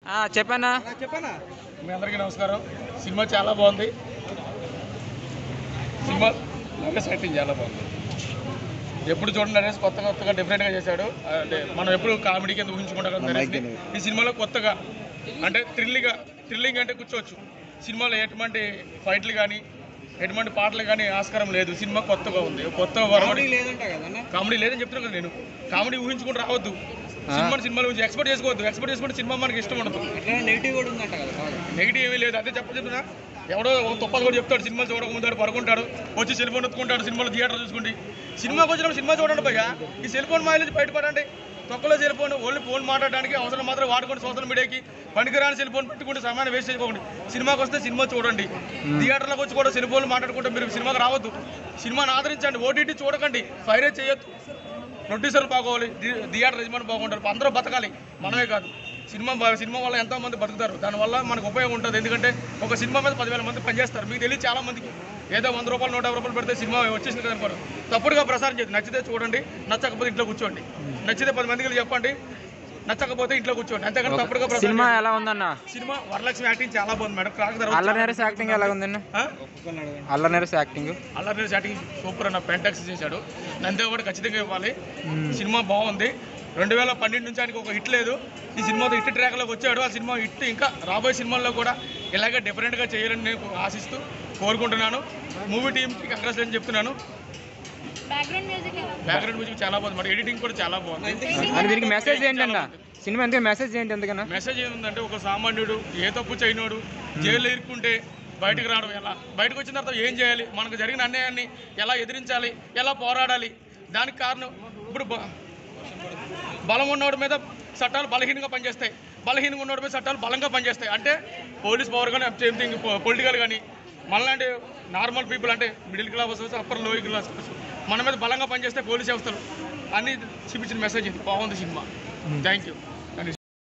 చెప్పనా మీ అందరికీ నమస్కారం. సినిమా చాలా బాగుంది. సినిమా సెట్టింగ్ చాలా బాగుంది. ఎప్పుడు చూడండి నరేష్ కొత్తగా డిఫరెంట్గా చేశాడు. అంటే మనం ఎప్పుడు కామెడీ కింద ఊహించుకుంటాం నరేష్ని. ఈ సినిమాలో కొత్తగా అంటే థ్రిల్లింగ్ అంటే కూర్చోవచ్చు. సినిమాలో ఎటువంటి ఫైట్లు కానీ ఎటువంటి పాటలు కానీ ఆస్కారం లేదు. సినిమా కొత్తగా ఉంది. కామెడీ లేదని చెప్తున్నాను కదా నేను. కామెడీ ఊహించుకుంటూ రావద్దు. సినిమాలు ఎక్స్పెక్ట్ చేసుకుంటే సినిమా మనకి ఇష్టం ఉండదు. నెగిటివ్ ఏమీ లేదు. అదే చెప్తున్నా. ఎవడో తప్పదు కూడా చెప్తాడు. సినిమాలు చూడకముందాడు పడుకుంటాడు, వచ్చి సెల్ ఫోన్ ఎత్తుకుంటాడు. సినిమాలు థియేటర్ చూసుకుంటే సినిమాకి వచ్చినప్పుడు సినిమా చూడండి భయ్యా. ఈ సెల్ ఫోన్ మాయలు బయటపడండి. తొక్కలో సెల్ ఫోన్ ఓన్లీ ఫోన్ మాట్లాడడానికి అవసరం మాత్రం వాడుకోండి. సోషల్ మీడియాకి పనికిరాని సెల్ ఫోన్ పెట్టుకుంటే సమయాన్ని వేస్ట్ చేసుకోండి. సినిమాకి వస్తే సినిమా చూడండి. థియేటర్లోకి వచ్చి కూడా సెల్ ఫోన్లు మాట్లాడుకుంటే మీరు సినిమాకి రావద్దు. సినిమాని ఆదరించండి. ఓటీటీ చూడకండి. ఫైరేజ్ చేయొద్దు. ప్రొడ్యూసర్లు బాగోవాలి, థియేటర్ యజమాని బాగుంటారు. అందరూ బతకాలి, మనమే కాదు. సినిమా వల్ల ఎంతోమంది బతుకుతారు. దానివల్ల మనకు ఉపయోగం ఉంటుంది. ఎందుకంటే ఒక సినిమా మీద 10,000 మంది పనిచేస్తారు. మీకు తెలియదు చాలా మందికి. ఏదో 100 రూపాయలు 150 రూపాయలు పెడితే సినిమా వచ్చేసింది కదా అనుకోరు. తప్పుడుగా ప్రసారం చేయండి. నచ్చితే చూడండి, నచ్చకపోతే ఇంట్లో కూర్చోండి. నచ్చితే 10 మందికి చెప్పండి, నచ్చకపోతే ఇంట్లో కూర్చోండి. అంతేకాని తప్పుడుగా ప్రసారం. సినిమా ఎలా ఉందన్న? సినిమా వరలక్ష్మి యాక్టింగ్ చాలా బాగుంది మేడం. అల్లరి నరేష్ యాక్టింగ్ ఎలా ఉందన్న? అల్లరి నరేష్ యాక్టింగ్ సూపర్ అన్న. పెంటాక్స్ చేశాడు. నందే కూడా ఖచ్చితంగా ఇవ్వాలి. సినిమా బాగుంది. 2012 నుంచి ఆయనకి ఒక హిట్ లేదు. ఈ సినిమాతో హిట్ ట్రాక్లోకి వచ్చాడు. ఆ సినిమా హిట్ ఇంకా రాబోయే సినిమాల్లో కూడా ఇలాగే డిఫరెంట్గా చేయాలని నేను ఆశిస్తూ కోరుకుంటున్నాను. మూవీ టీమ్కి కంగ్రాచులేషన్ చెప్తున్నాను. బ్యాక్గ్రౌండ్ మ్యూజిక్ చాలా బాగుంది మరి. ఎడిటింగ్ కూడా చాలా బాగుంది. దీనికి మెసేజ్ ఏంటన్నా? సినిమా ఎందుకు మెసేజ్ ఏంటి? ఎందుకన్నా మెసేజ్ ఏముందంటే ఒక సామాన్యుడు ఏ తప్పు చేయనోడు జైల్లో ఇరుక్కుంటే బయటకు రావడం ఎలా, బయటకు వచ్చిన తర్వాత ఏం చేయాలి, మనకు జరిగిన అన్యాయాన్ని ఎలా ఎదిరించాలి, ఎలా పోరాడాలి. దానికి కారణం ఇప్పుడు బలం ఉన్నవాడి మీద చట్టాలు బలహీనంగా పనిచేస్తాయి, బలహీనంగా ఉన్నవాడి మీద చట్టాలు బలంగా పనిచేస్తాయి. అంటే పోలీస్ పవర్ కానీ సేమ్ థింగ్ పొలిటికల్ కానీ మనలాంటి నార్మల్ పీపుల్ అంటే middle class upper lower class మన మీద బలంగా పనిచేస్తే పోలీస్ వ్యవస్థలు అన్నీ చూపించిన మెసేజ్ ఇది. బాగుంది సినిమా. Thank you.